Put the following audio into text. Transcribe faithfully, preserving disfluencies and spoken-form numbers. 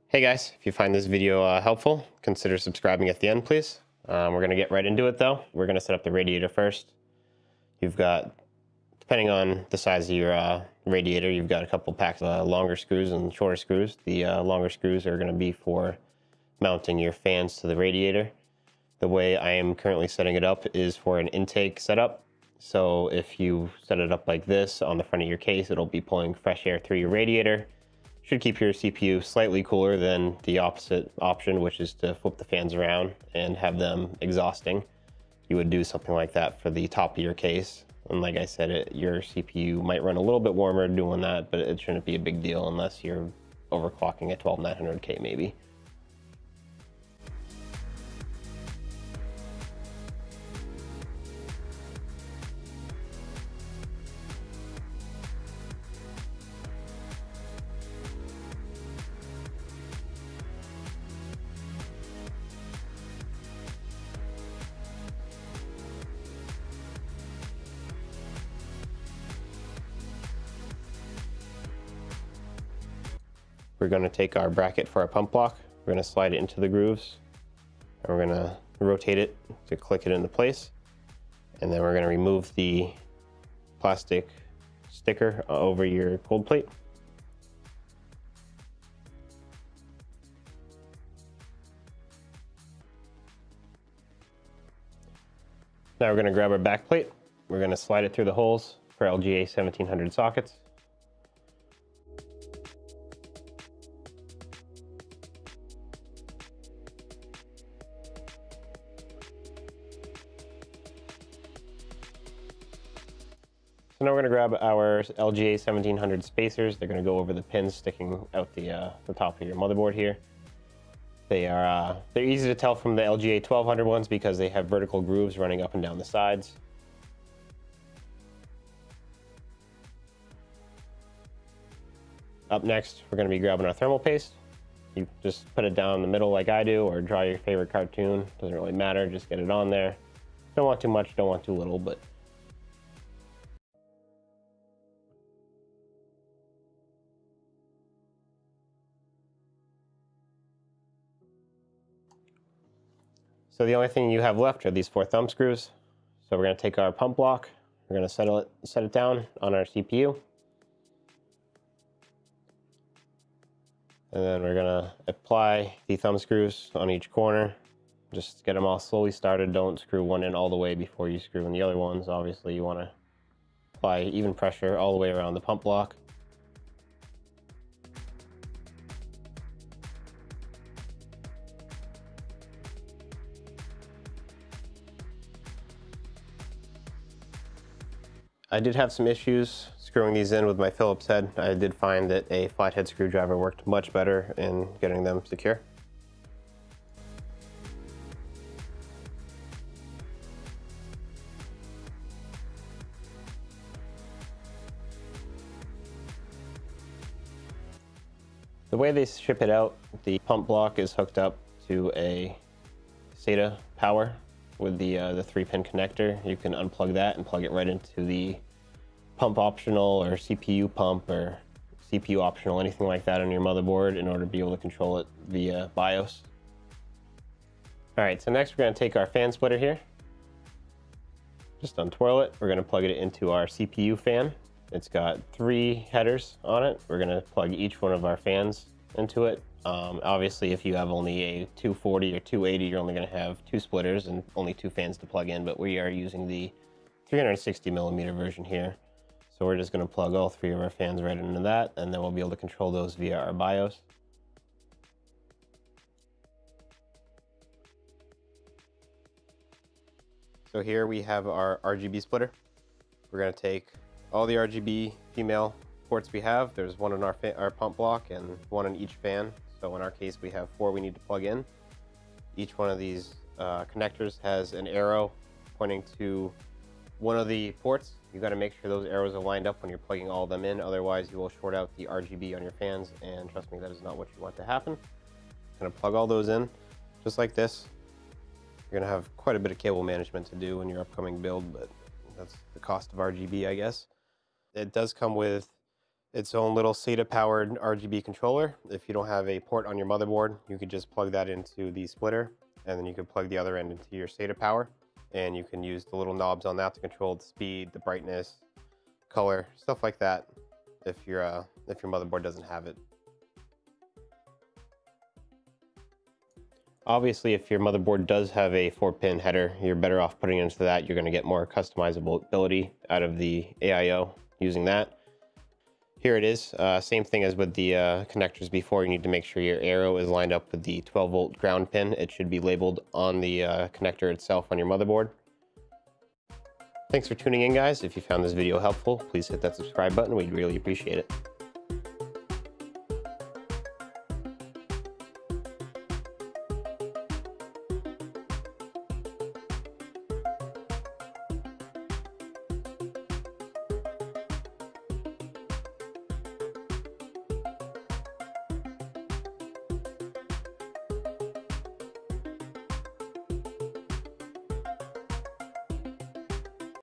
Hey guys, if you find this video uh, helpful, consider subscribing at the end, please. Um, we're going to get right into it though. We're going to set up the radiator first. You've got, depending on the size of your uh, radiator, you've got a couple packs of uh, longer screws and shorter screws. The uh, longer screws are going to be for mounting your fans to the radiator. The way I am currently setting it up is for an intake setup. So if you set it up like this on the front of your case, it'll be pulling fresh air through your radiator. Should keep your C P U slightly cooler than the opposite option, which is to flip the fans around and have them exhausting. You would do something like that for the top of your case. And like I said, it, your C P U might run a little bit warmer doing that, but it shouldn't be a big deal unless you're overclocking at twelve nine hundred K maybe. We're going to take our bracket for our pump block. We're going to slide it into the grooves, and we're going to rotate it to click it into place. And then we're going to remove the plastic sticker over your cold plate. Now we're going to grab our back plate. We're going to slide it through the holes for L G A seventeen hundred sockets. So now we're going to grab our L G A seventeen hundred spacers. They're going to go over the pins sticking out the, uh, the top of your motherboard here. They are uh, they're easy to tell from the L G A twelve hundred ones because they have vertical grooves running up and down the sides. Up next, we're going to be grabbing our thermal paste. You just put it down in the middle like I do, or draw your favorite cartoon. Doesn't really matter, just get it on there. Don't want too much, don't want too little, but so the only thing you have left are these four thumb screws. So we're going to take our pump block, we're going to settle it, set it down on our C P U. And then we're going to apply the thumb screws on each corner. Just get them all slowly started. Don't screw one in all the way before you screw in the other ones. Obviously you want to apply even pressure all the way around the pump block. I did have some issues screwing these in with my Phillips head. I did find that a flathead screwdriver worked much better in getting them secure. The way they ship it out, the pump block is hooked up to a SATA power with the uh, the three pin connector. You can unplug that and plug it right into the pump optional or C P U pump or C P U optional, anything like that on your motherboard in order to be able to control it via BIOS. All right, so next we're going to take our fan splitter here. Just untwirl it. We're going to plug it into our C P U fan. It's got three headers on it. We're going to plug each one of our fans into it. Um, obviously, if you have only a two forty or two eighty, you're only going to have two splitters and only two fans to plug in, but we are using the three hundred sixty millimeter version here. So we're just going to plug all three of our fans right into that, and then we'll be able to control those via our BIOS. So here we have our R G B splitter. We're going to take all the R G B female ports we have. There's one in our, our pump block and one in each fan. So in our case, we have four we need to plug in. Each one of these uh, connectors has an arrow pointing to one of the ports. You got to make sure those arrows are lined up when you're plugging all of them in. Otherwise, you will short out the R G B on your fans. And trust me, that is not what you want to happen. I'm going to plug all those in just like this. You're going to have quite a bit of cable management to do in your upcoming build, but that's the cost of R G B, I guess. It does come with its own little SATA powered R G B controller. If you don't have a port on your motherboard, you could just plug that into the splitter, and then you could plug the other end into your SATA power, and you can use the little knobs on that to control the speed, the brightness, color, stuff like that, if your uh, if your motherboard doesn't have it. Obviously, if your motherboard does have a four pin header, you're better off putting it into that. You're going to get more customizability out of the A I O using that. Here it is. Uh, same thing as with the uh, connectors before. You need to make sure your arrow is lined up with the twelve volt ground pin. It should be labeled on the uh, connector itself on your motherboard. Thanks for tuning in, guys. If you found this video helpful, please hit that subscribe button. We'd really appreciate it.